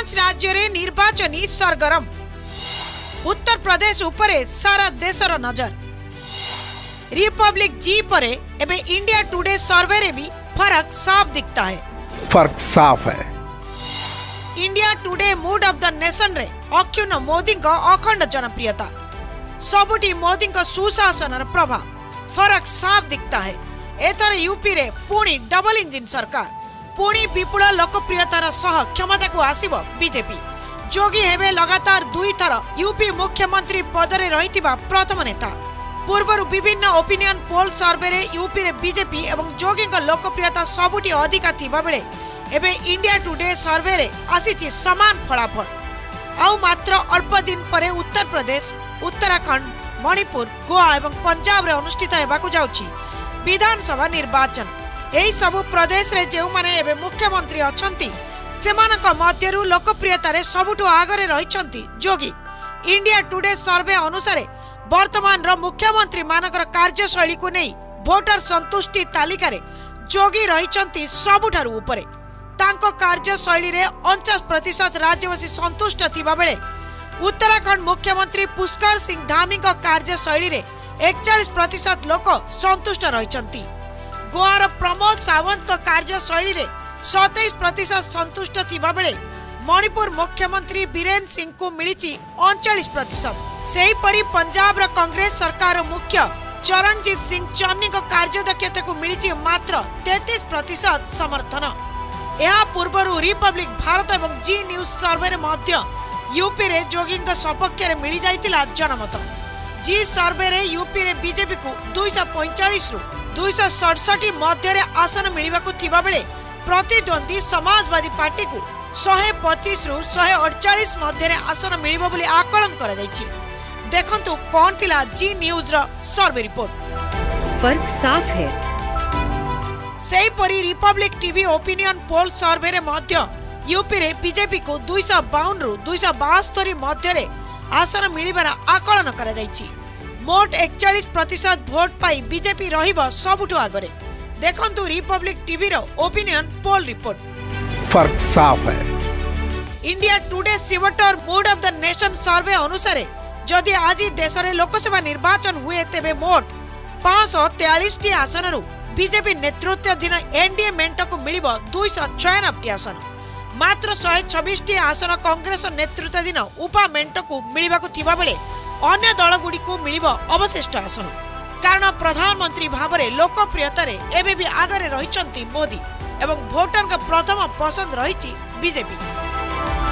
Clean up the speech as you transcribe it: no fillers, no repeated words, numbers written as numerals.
पांच राज्य रे निर्वाचनी सरगरम। उत्तर प्रदेश उपरे सारा देशर नजर। रिपब्लिक जी परे एबे इंडिया टुडे सर्वे रे भी फर्क साफ दिखता है। फर्क साफ है। India Today mood of the nation रे अख्युन मोदी का अखंड जनप्रियता, सबुटी मोदी का सुशासन प्रभाव फरक साफ दिखता है। एथर यूपी रे पुणी डबल इंजिन सरकार, पुणी विपुल लोकप्रियतार सह क्षमता को आसीबो बीजेपी। जोगी हेबे लगातार 2 थर यूपी मुख्यमंत्री पद रे रहितिबा प्रथम नेता। पूर्वरु विभिन्न ओपिनियन पोल सर्वे रे यूपी रे बीजेपी एवं जोगी का लोकप्रियता सबुटी अधिका थिबा बेले एबे इंडिया टुडे सर्वे रे आसीछि समान फलाफल। आउ मात्र अल्प दिन परे उत्तर प्रदेश, उत्तराखंड, मणिपुर, गोवा एवं पंजाब रे अनुष्ठित हेबाकु जाउछि विधानसभा निर्वाचन। एही सबु प्रदेश रे जेउ माने एबे मुख्यमंत्री अछंती सेमानक मध्यरु लोकप्रियता रे सबुठु आगरे रहिछंती जोगी। इंडिया टुडे सर्वे अनुसार वर्तमान रो मुख्यमंत्री मानकर कार्यशैली को नहीं वोटर संतुष्टि तालिका रे जोगी रहिछंती सबुठारु उपरे। तांको कार्यशैली रे 49% राज्यवासी संतुष्ट थिबा बेले उत्तराखंड मुख्यमंत्री पुष्कर सिंह धामी का कार्यशैली रे 41% लोक संतुष्ट रहिछंती। गोवार प्रमोद सावंत का कार्यशैली रे 27% संतुष्ट थिबा बेले मणिपुर मुख्यमंत्री बीरेन सिंह को मिली 39%। सेही परी पंजाब रा कांग्रेस सरकार मुख्य चरणजीत सिंह चन्नी को कार्यदक्षता को मिली मात्र 33% समर्थन। यह पूर्वरु रिपब्लिक भारत एवं जी न्यूज सर्वे रे मध्य यूपी रे जोगी सपक्ष रे मिली जाइतिला जनमत। जी सर्वे रे यूपी रे बीजेपी को 245 रु 267 मध्य रे आसन मिलिबा को थिबा बेले प्रतिद्वंदी समाजवादी पार्टी को 125 रु 148 मध्य रे आसन मिलिबो बोली आकलन करा जायछि। देखंतु कोन थिला जी न्यूज रा सर्वे रिपोर्ट। फर्क साफ है। सेही परी Republic TV opinion poll survey रे मध्य यूपी रे बीजेपी को 252 रु 272 मध्य रे आसन मिलिबार आकलन करा जायछि। मोट 41% वोट पाई बीजेपी रहिबो सबुठु आगरे। देखंतु रिपब्लिक टीवी रो ओपिनियन पोल रिपोर्ट। फर्क साफ है। India Today CVoter mood of the nation survey अनुसार जदि आज देश रे लोकसभा निर्वाचन हुए तेबे मोट 543 आसन रु बीजेपी नेतृत्वाधीन एनडीए मेंट को मिलिबो 296 आसन। मात्र 126 आसन कांग्रेस नेतृत्वाधीन उपा मेंट को मिलिबा को थिबा बेले अन्य दल गुडी को मिलिबो अवशिष्ट आसन। कारण प्रधानमंत्री भाबरे लोकप्रियता रे एबे भी आगरे रहिचंती मोदी एवं वोटर का प्रथम पसंद रहिछि बीजेपी।